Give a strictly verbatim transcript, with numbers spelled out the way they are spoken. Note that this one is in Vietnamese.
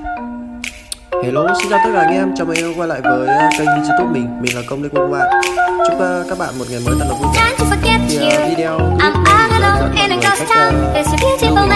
Hello, xin chào tất cả anh em, chào mừng anh em quay lại với uh, kênh YouTube mình. Mình là Công Lê Quân các bạn. Chúc uh, các bạn một ngày mới thật là vui vẻ. Thì uh, video clip này hướng dẫn mọi người cách uh,